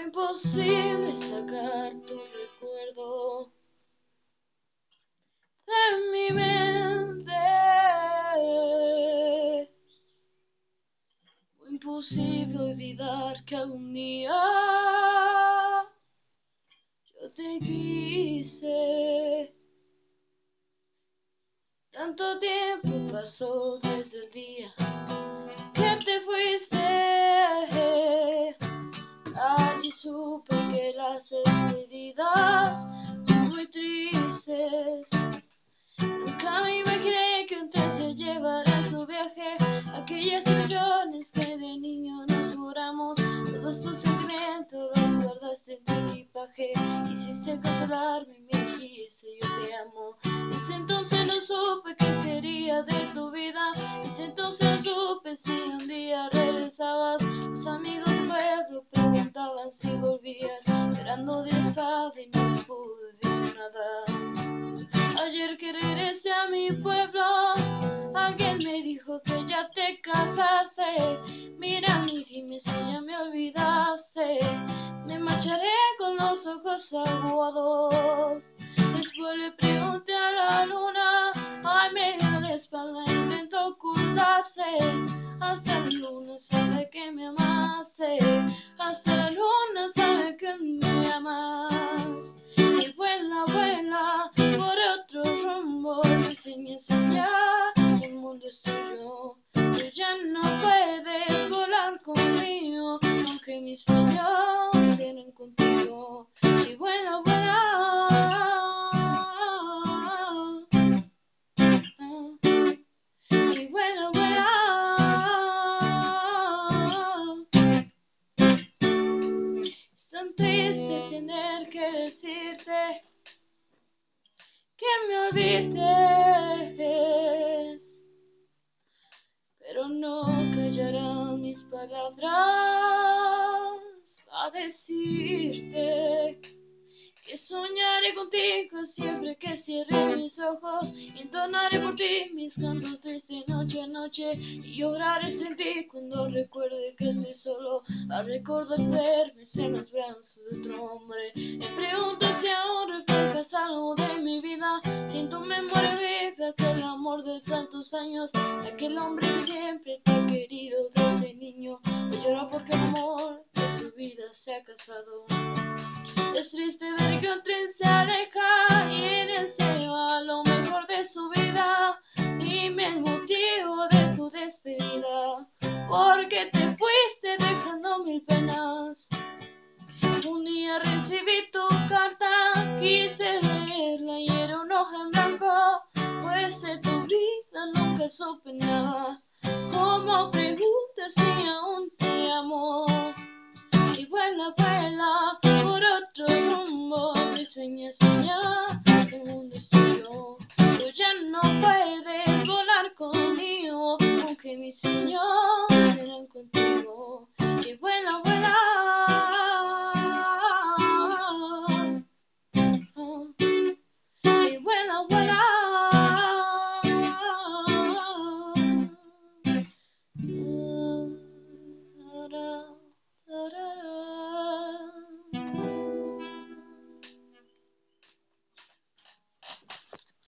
Fue imposible sacar tu recuerdo de mi mente. Fue imposible olvidar que algún día yo te quise. Tanto tiempo pasó desde el día que te fuiste. Allí supe que las despedidas son muy tristes. Nunca me imaginé que un tren se llevara en su viaje aquellas ilusiones que de niño nos juramos. Todos tus sentimientos los guardaste en tu equipaje. Quisiste consolarme y me dijiste yo te amo. Desde entonces no supe qué sería de tu vida. Desde entonces no supe si un día regresabas. Los amigos del pueblo preguntaban si volvías, llorando de espada y no les pude decir nada. Ayer que regresé a mi pueblo, alguien me dijo que ya te casaste. Mira, dime si ya me olvidaste. Me marcharé con los ojos aguados. Después le pregunté a la luna, ay, me dio la espalda, intentó ocultarse. Hasta la luna sabe que me amaste. Hasta la luna sabe que me amas. Y vuela, vuela por otro rumbo. Enseña, enseña, el mundo es tuyo. Tú ya no puedes volar conmigo, aunque mis sueños eran contigo. Y vuela, vuela. Y vuela, vuela. Es tan triste tener que decirte que me olvides, pero no callarán mis palabras a decirte que soñaré contigo siempre que cierre mis ojos, y entonaré por ti mis cantos tristes noche a noche, y lloraré sin ti cuando recuerde que estoy solo, al recordar verme en los brazos de otro hombre. Me pregunto si aún reflejas algo de mi vida, si en tu memoria vive aquel amor de tantos años, aquel hombre que siempre te ha querido desde niño, o llora porque el amor de su vida se ha casado. Es triste ver que un tren se aleja y en él se va lo mejor de su vida. Dime el motivo de tu despedida, porque te fuiste dejando mil penas. Un día recibí tu carta, quise leerla y era un hoja en blanco, pues de tu vida nunca supe nada.